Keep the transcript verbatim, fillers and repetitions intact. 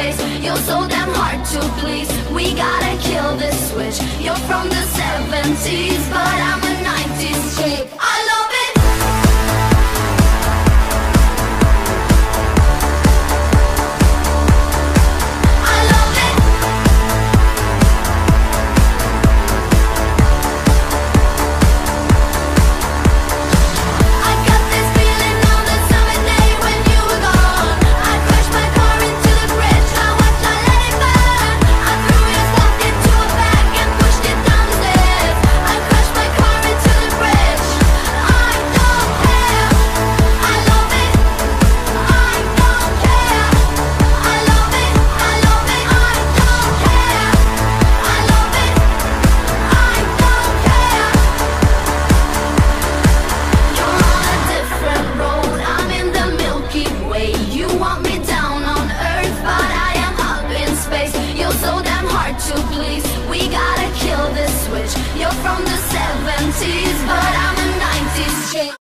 space. You're so damn hard to please. We gotta kill this switch. You're from the seventies, but I'm a nineties chick. I love it. We got